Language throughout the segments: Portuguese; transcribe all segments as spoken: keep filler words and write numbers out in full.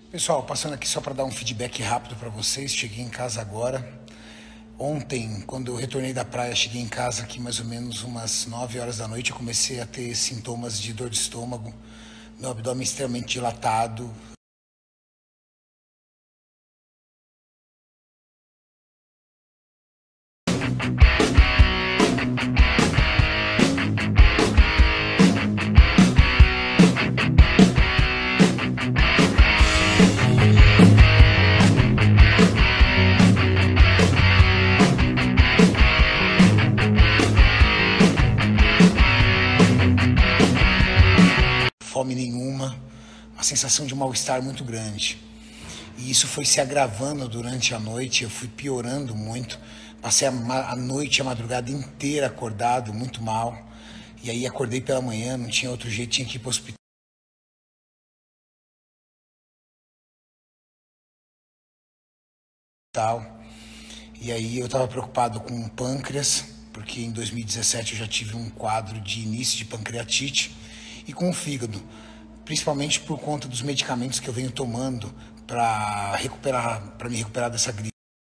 Pessoal, passando aqui só para dar um feedback rápido para vocês. Cheguei em casa agora. Ontem, quando eu retornei da praia, cheguei em casa aqui mais ou menos umas nove horas da noite. Eu comecei a ter sintomas de dor de estômago, meu abdômen extremamente dilatado. Fome nenhuma, uma sensação de mal-estar muito grande. E isso foi se agravando durante a noite, eu fui piorando muito. Passei a, a noite, a madrugada inteira acordado, muito mal. E aí acordei pela manhã, não tinha outro jeito, tinha que ir para o hospital. E aí eu estava preocupado com o pâncreas, porque em dois mil e dezessete eu já tive um quadro de início de pancreatite, e com o fígado, principalmente por conta dos medicamentos que eu venho tomando para recuperar, para me recuperar dessa gripe.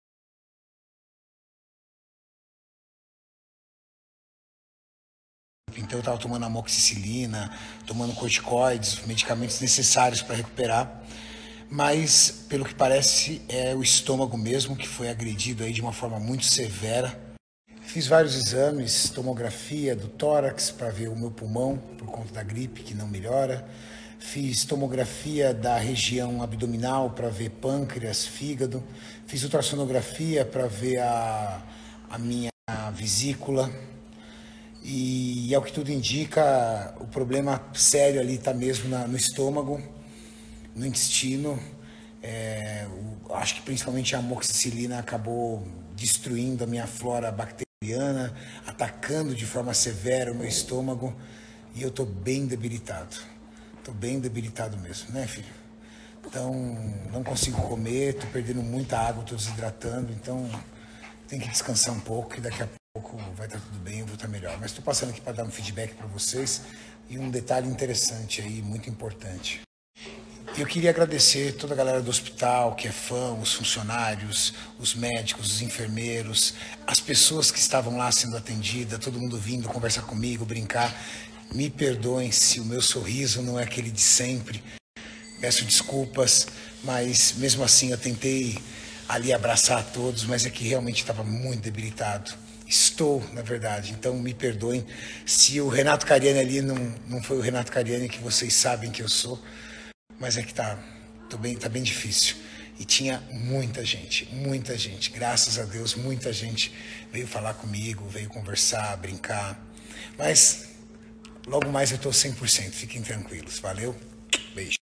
Então eu estava tomando amoxicilina, tomando corticoides, medicamentos necessários para recuperar. Mas, pelo que parece, é o estômago mesmo que foi agredido aí de uma forma muito severa. Fiz vários exames, tomografia do tórax para ver o meu pulmão por conta da gripe que não melhora. Fiz tomografia da região abdominal para ver pâncreas, fígado. Fiz ultrassonografia para ver a, a minha vesícula. E, ao que tudo indica, o problema sério ali está mesmo na, no estômago, no intestino. É, o, acho que principalmente a amoxicilina acabou destruindo a minha flora bacteriana, atacando de forma severa o meu estômago, e eu estou bem debilitado. Estou bem debilitado mesmo, né, filho? Então, não consigo comer, estou perdendo muita água, estou desidratando, então tem que descansar um pouco e daqui a pouco vai estar tudo bem, eu vou estar melhor. Mas estou passando aqui para dar um feedback para vocês e um detalhe interessante aí, muito importante. Eu queria agradecer toda a galera do hospital que é fã, os funcionários, os médicos, os enfermeiros, as pessoas que estavam lá sendo atendidas, todo mundo vindo conversar comigo, brincar. Me perdoem se o meu sorriso não é aquele de sempre. Peço desculpas, mas mesmo assim eu tentei ali abraçar a todos, mas é que realmente estava muito debilitado. Estou, na verdade, então me perdoem se o Renato Cariani ali não, não foi o Renato Cariani que vocês sabem que eu sou. Mas é que tá, tô bem, tá bem difícil. E tinha muita gente, muita gente. Graças a Deus, muita gente veio falar comigo, veio conversar, brincar. Mas logo mais eu tô cem por cento, fiquem tranquilos. Valeu, beijo.